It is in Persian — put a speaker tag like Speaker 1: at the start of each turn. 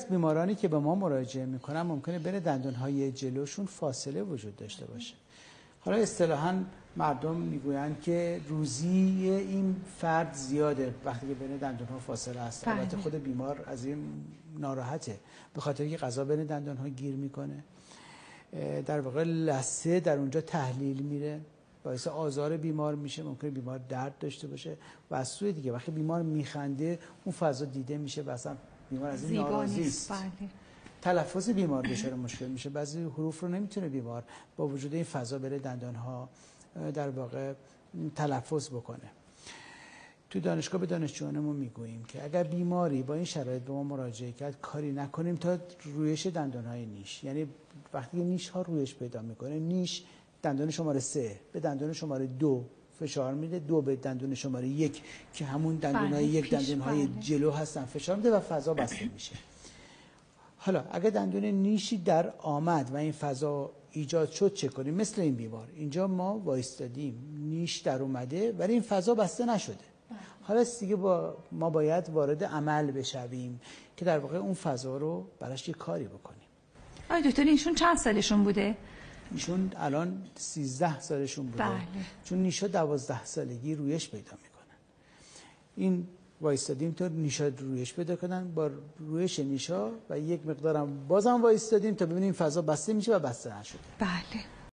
Speaker 1: بیمارانی که به ما مراجعه میکنن ممکنه بین دندانهای جلوشون فاصله وجود داشته باشه. حالا اصطلاحاً مردم میگویند که روزی این فرد زیاده وقتی که بین دندانها فاصله هست. البته خود بیمار از این ناراحته به خاطر اینکه غذا بین دندانها گیر میکنه، در واقع لثه در اونجا تحلیل میره، باعث آزار بیمار میشه، ممکنه بیمار درد داشته باشه و از سوی دیگه وقتی بیمار میخنده اون فضا دیده میشه و اصلا بیمار از این ناراضی است. تلفظ بیمار دچار مشکل میشه، بعضی حروف رو نمیتونه بیمار با وجود این فضا بره دندانها در واقع تلفظ بکنه. تو دانشگاه به دانشجویانمون میگوییم که اگر بیماری با این شرایط به ما مراجعه کرد کاری نکنیم تا رویش دندانهای نیش، یعنی وقتی نیش ها رویش پیدا میکنه، نیش دندان شماره 3 به دندان شماره 2 فشار میده، 2 به دندان شماره 1 که همون دندانهای یک دندانهای جلو هستن فشار میده و فضا بسته میشه. حالا اگه دندون نیشی در آمد و این فضا ایجاد شد چه کنیم؟ مثل این بیمار اینجا ما وایستادیم، نیش در اومده ولی این فضا بسته نشده. حالا دیگه ما باید وارد عمل بشویم که در واقع اون فضا رو براش یه کاری بکنیم.
Speaker 2: آقای دکتر ایشون چند سالشون بوده؟
Speaker 1: ایشون الان 13 سالشون بوده.
Speaker 2: بله.
Speaker 1: چون نیشا 12 سالگی رویش پیدا میکنن. این وایستادیم تا نیشا رویش پیدا کنن، با رویش نیشا و یک مقدارم بازم وایستادیم تا ببینیم فضا بسته میشه و بسته نشده.
Speaker 2: بله.